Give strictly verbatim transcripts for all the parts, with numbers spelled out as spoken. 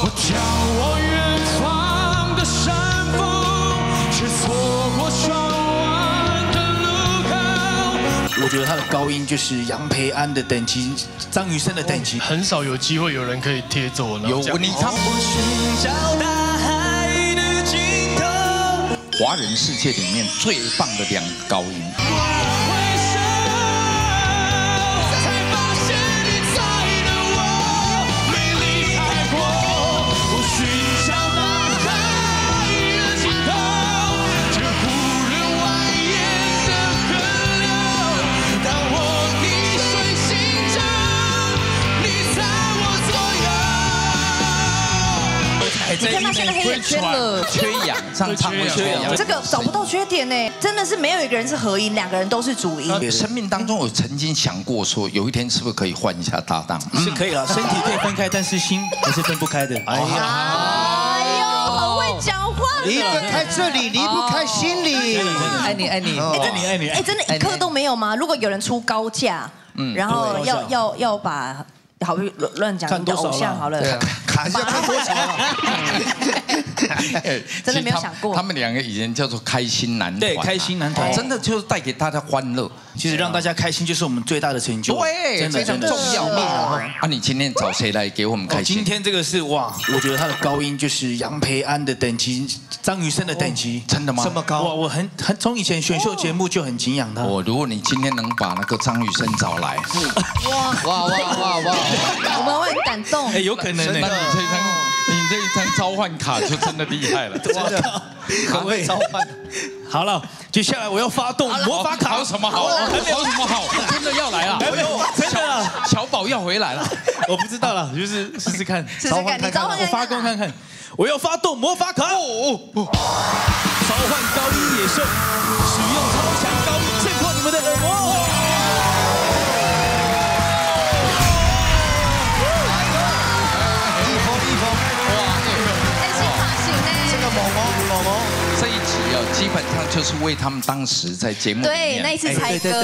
眺望远方的山峰，却错过双弯的路口。我觉得他的高音就是杨培安的等级，张雨生的等级， 很少有机会有人可以贴着我。 有你他。我寻找大海的尽头。 华人世界里面最棒的两个高音。 你看他现在黑眼圈了， 缺氧，唱唱会缺氧。 这个找不到缺点呢，真的是没有一个人是合音，两个人都是主音。 生命当中，我曾经想过说，有一天是不是可以换一下搭档？ 是可以了，身体可以分开，但是心还是分不开的。哎呀，哎呦，很会讲话。 离不开这里，离不开心里。 爱你，爱你，爱你，爱你。 哎，真的，一刻都没有吗？如果有人出高价，嗯，然后要要要把。 好不乱讲，你的偶像好了， 卡一下看多少了？ 真的没有想过， 他们两个以前叫做开心男团， 对，开心男团， 真的就是带给大家欢乐。 其实让大家开心就是我们最大的成就， 对， 真的非常重要啊！啊，你今天找谁来给我们开心？ 今天这个是哇，我觉得他的高音就是杨培安的等级，张雨生的等级， 真的吗？ 这么高？哇，我很很从以前选秀节目就很敬仰他。 我如果你今天能把那个张雨生找来， 哇哇哇哇哇！我们会很感动。 哎，有可能呢。 那你这一张，你这一张召唤卡就真的厉害了， 真的很会召唤。好了，接下来我要发动魔法卡。 好什么好？好什么好？真的要来了？ 没有，真的啊！ 小宝要回来了。 我不知道了，就是试试看， 试试看，你召唤我发功看看。我要发动魔法卡。哦哦，召唤高音野兽，使用超强高音震破你们的耳膜。 这一集哦，基本上就是为他们当时在节目里面对那一次猜歌。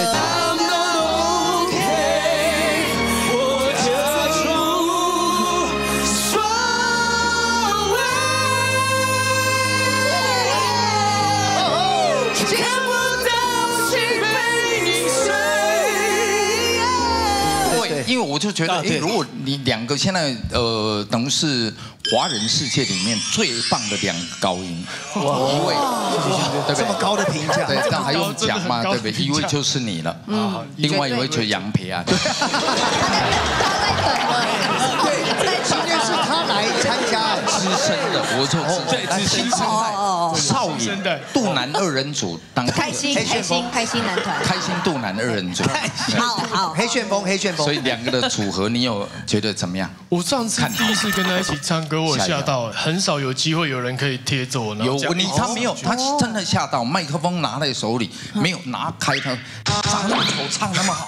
因为我就觉得，哎，如果你两个现在呃，等于是华人世界里面最棒的两个高音，一位，对不对？ 这么高的评价， 对，这还用讲吗？对不对？一位就是你了，嗯，另外一位就是杨培安。他在等了， 对，今天是他来参加资深的，我说对，资深的少爷的肚腩二人组当开心开心开心男团， 开心肚腩二人组， 好好黑旋风黑旋风， 所以两个的组合，你有觉得怎么样？ 我上次第一次跟他一起唱歌，我吓到了，很少有机会有人可以贴着我。 有你他没有，他真的吓到，麦克风拿在手里，没有拿开他，长那么丑，唱那么好。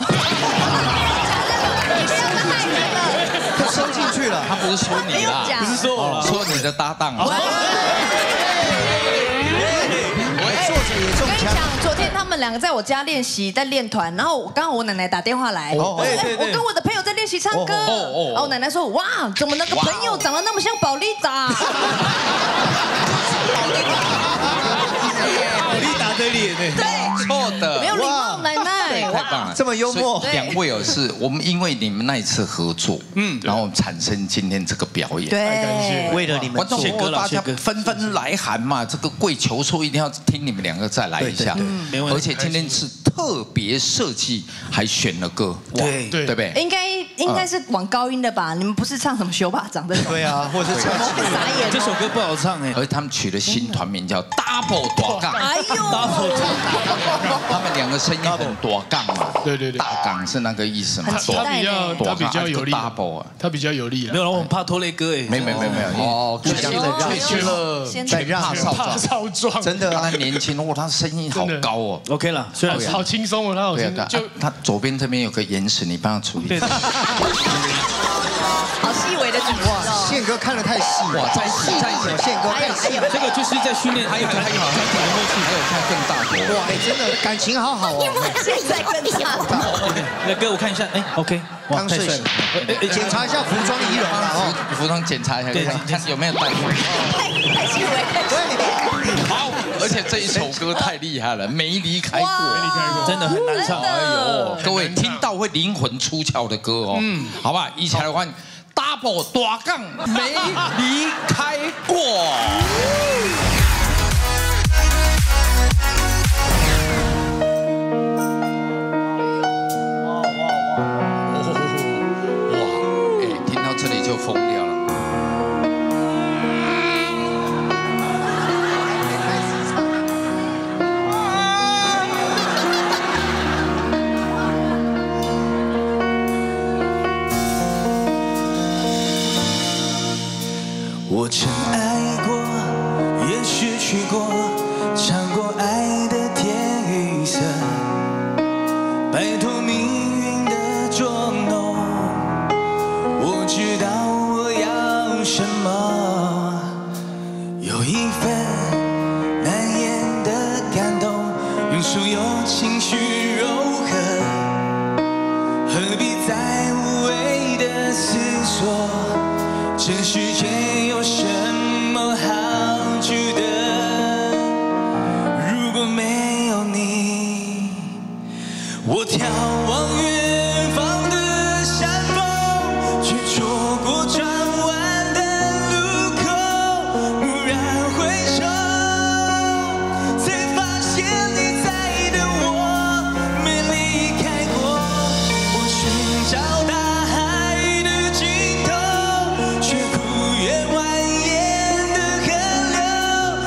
他伸进去了， 他不是说你啦， 不是说我， 说你的搭档。 我作者也中枪。 昨天他们两个在我家练习，在练团，然后刚好我奶奶打电话来，我跟我的朋友在练习唱歌，然后我奶奶说：“哇，怎么那个朋友长得那么像宝丽达？” 宝丽达的脸呢？ 对， 错的， 没有礼貌，奶奶。 太棒了， 这么幽默。 两位哦，是我们因为你们那一次合作，嗯，然后产生今天这个表演。 对， 为了你们， 观众大家纷纷来函嘛，这个跪求说一定要听你们两个再来一下， 没问题。 而且今天是特别设计，还选了歌， 对对不对？ 应该应该是往高音的吧？你们不是唱什么修巴掌的？ 对啊，或者是唱傻眼。 这首歌不好唱哎， 而且他们取了新团名叫 Double 大杠。 哎呦 ，Double 他们两个声音很大杠嘛， 对对对， 大杠是那个意思嘛？ 他比较他比较有力 ，Double 啊， 他比较有力啊。 没有，我们怕拖累歌哎。 没没没没有哦， 就这样子让去了， 再让怕少壮， 真的他年轻哦，他声音好高哦。 OK 了，虽然好轻松哦，他好轻松。 就他左边这边有个岩石，你帮他处理。 好细微的主持哦。 宪哥看得太细， 哇，再细再细， 宪哥太细， 这个就是在训练，还有还有还有还有像更大的， 哇，哎，真的感情好好哦。 现在更大。 那哥我看一下，哎 ，OK， 哇， 刚睡醒，检查一下服装仪容啊，哦， 服装检查一下，看有没有带。 太太细微，太细微。 好，而且这一首歌太厉害了，没离开过， 没离开过， 真的很难唱。 哎呦， 各位听到会灵魂出窍的歌哦，嗯，好吧，一起来玩 double 大杠没离开过。就疯掉了。 我曾爱过，也失去过，尝过爱的甜与涩，摆脱命运的捉弄。我知道我要什么，有一份难言的感动，用所有情绪柔和，何必再无谓的思索？这世界有什么好值得？如果没有你，我眺望远方的山峰，却错过转弯的路口。蓦然回首，才发现你在等我，没离开过。我寻找大海的尽头，却苦越蜿蜒的河流。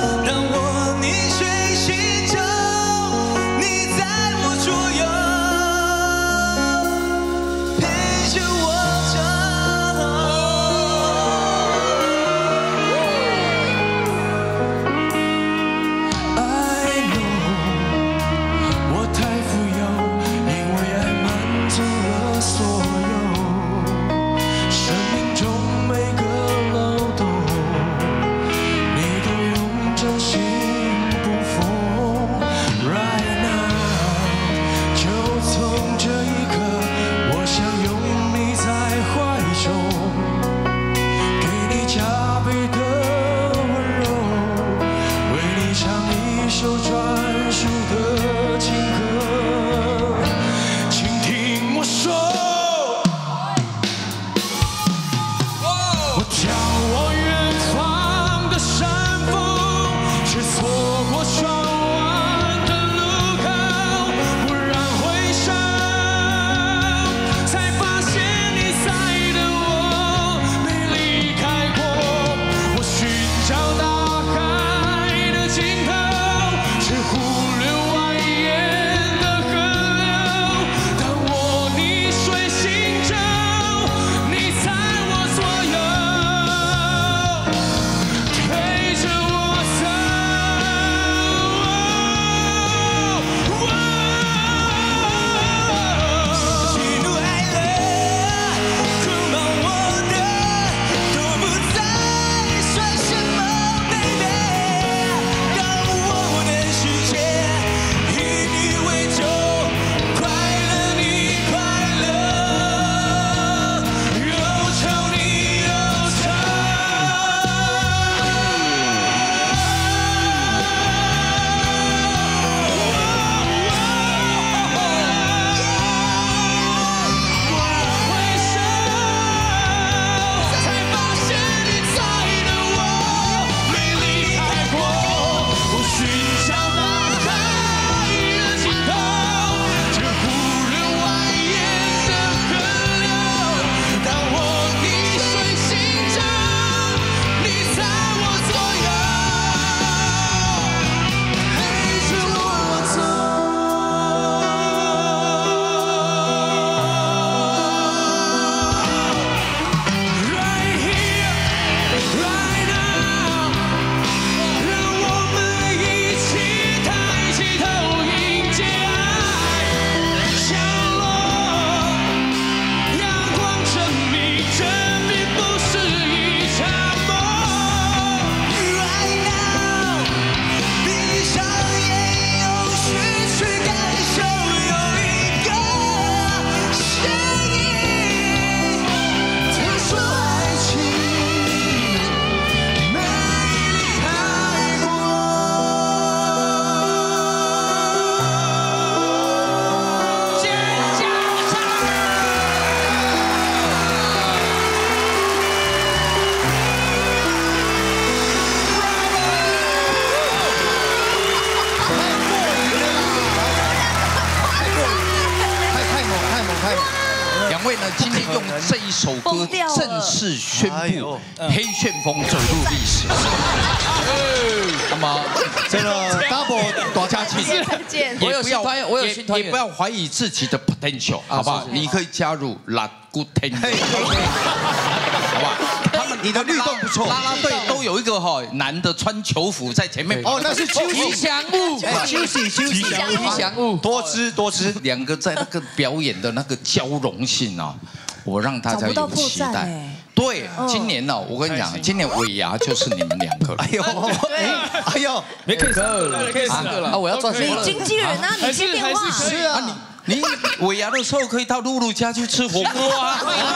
首歌正式宣布黑旋风走入历史。那么， 真的 double 大家气， 再见。 我有新团员，我有新团员，也不要怀疑自己的 potential， 好不好？你可以加入 La Good Ten， 好不好？他们你的律动不错， 啦啦队都有一个哈男的穿球服在前面跑。 哦，那是吉祥物， 休息休息， 吉祥物， 多汁多汁。 两个在那个表演的那个交融性啊，我让大家有期待。对，今年呢，我跟你讲，今年尾牙就是你们两个。哎呦， 哎呦， 没 case 了 ，case 了啊！我要赚钱了。 你经纪人啊，你接电话。 是啊，你你尾牙的时候可以到露露家去吃火锅啊。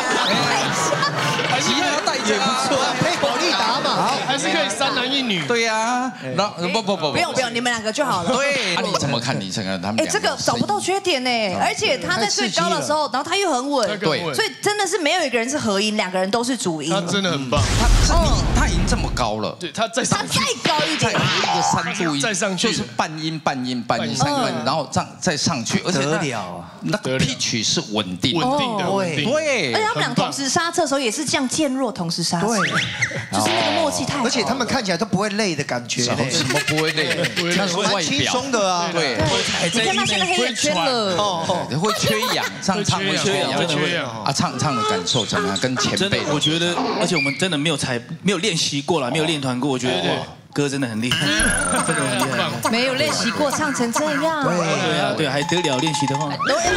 其他带着啊， 配保利达嘛，好， 还是可以三男一女。 对呀，然后不不不不用不用，你们两个就好了。 对，啊你怎么看你这个他们？ 哎，这个找不到缺点呢，而且他在最高的时候，然后他又很稳， 对， 所以真的是没有一个人是合音，两个人都是主音。 他真的很棒， 他你他已经这么高了， 对他再他上去， 再高一点， 一个三度音， 再上去就是半音半音半音三个音，然后这样再上去，而且得了啊， 那个 pitch 是稳定稳定的，稳定。 对， 而且他们俩同时刹车的时候也是这样渐弱，同时刹车， 对， 就是那个默契太好。 而且他们看起来都不会累的感觉， 什么不会累？那是外蛮轻表， 松的啊， 对， 你看他现在黑眼圈了， 哦， 会缺氧，唱唱会缺氧， 真的会啊。 啊，唱唱的感受怎么样？跟前辈， 我觉得，而且我们真的没有才没有练习过啦，没有练团过，我觉得哇，歌真的很厉害，真的很厉害。 没有练习过唱成这样， 对啊，对，还得了练习的话。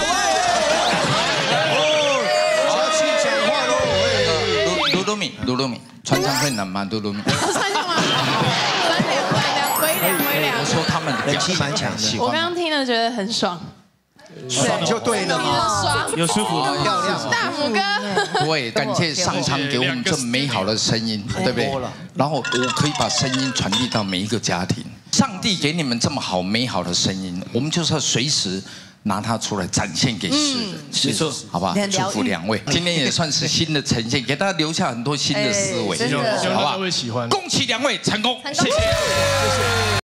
露露米，露露米，传唱会难吗？露露米。 三两吗？三两，三两，回两，回两。 我说他们人气蛮强的， 我刚刚听了觉得很爽， 爽就对了嘛， 爽， 有舒服， 漂亮， 大拇哥。 对，感谢上苍给我们这美好的声音，对不对？然后我可以把声音传递到每一个家庭。上帝给你们这么好美好的声音，我们就是要随时拿它出来展现给世人， 没错， 好吧？祝福两位，今天也算是新的呈现，给大家留下很多新的思维， 真的好吧？ 会喜欢。 恭喜两位成功， 成功谢谢。